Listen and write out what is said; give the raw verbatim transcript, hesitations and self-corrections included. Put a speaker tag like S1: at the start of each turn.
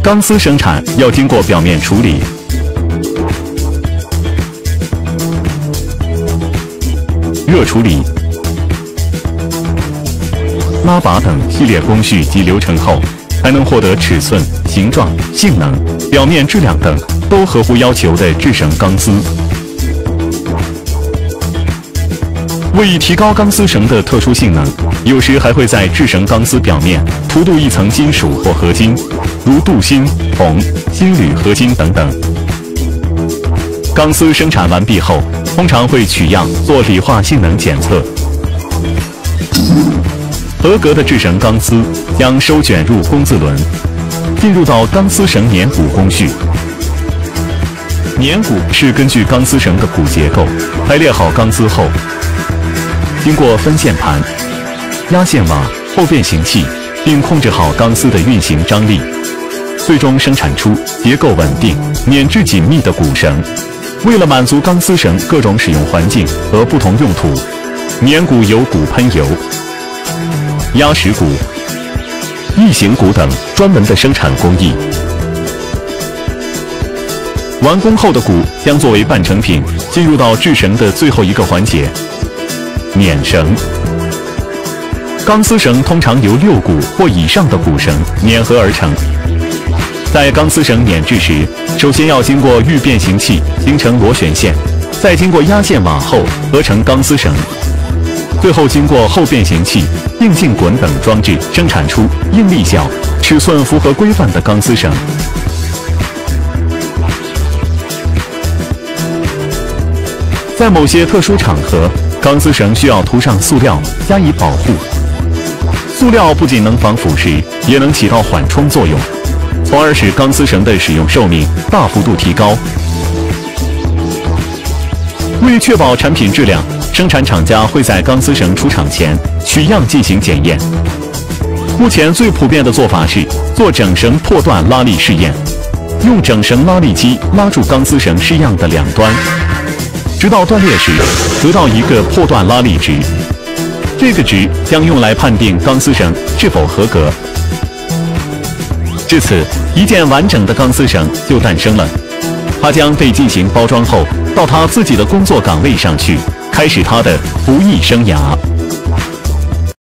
S1: 钢丝生产要经过表面处理、热处理、拉拔等系列工序及流程后，才能获得尺寸、形状、性能、表面质量等都合乎要求的制绳钢丝。为提高钢丝绳的特殊性能，有时还会在制绳钢丝表面涂镀一层金属或合金，如镀锌、铜、锌铝合金等等。钢丝生产完毕后，通常会取样做理化性能检测。合格的制绳钢丝将收卷入工字轮，进入到钢丝绳碾骨工序。碾骨是根据钢丝绳的骨结构排列好钢丝后，经过分线盘、压线瓦、后变形器，并控制好钢丝的运行张力，最终生产出结构稳定、碾制紧密的骨绳。为了满足钢丝绳各种使用环境和不同用途，碾骨有骨喷油、压实骨、异形骨等专门的生产工艺。完工后的骨将作为半成品，进入到制绳的最后一个环节——碾绳。钢丝绳通常由六股或以上的骨绳碾合而成。在钢丝绳碾制时，首先要经过预变形器形成螺旋线，再经过压线瓦后合成钢丝绳，最后经过后变形器、硬净滚等装置生产出应力小、尺寸符合规范的钢丝绳。在某些特殊场合，钢丝绳需要涂上塑料加以保护。塑料不仅能防腐蚀，也能起到缓冲作用，从而使钢丝绳的使用寿命大幅度提高。为确保产品质量，生产厂家会在钢丝绳出厂前取样进行检验。目前最普遍的做法是做整绳破断拉力试验，用整绳拉力机拉住钢丝绳试样的两端，直到断裂时得到一个破断拉力值，这个值将用来判定钢丝绳是否合格。至此，一件完整的钢丝绳就诞生了。它将被进行包装后，到他自己的工作岗位上去，开始他的服役生涯。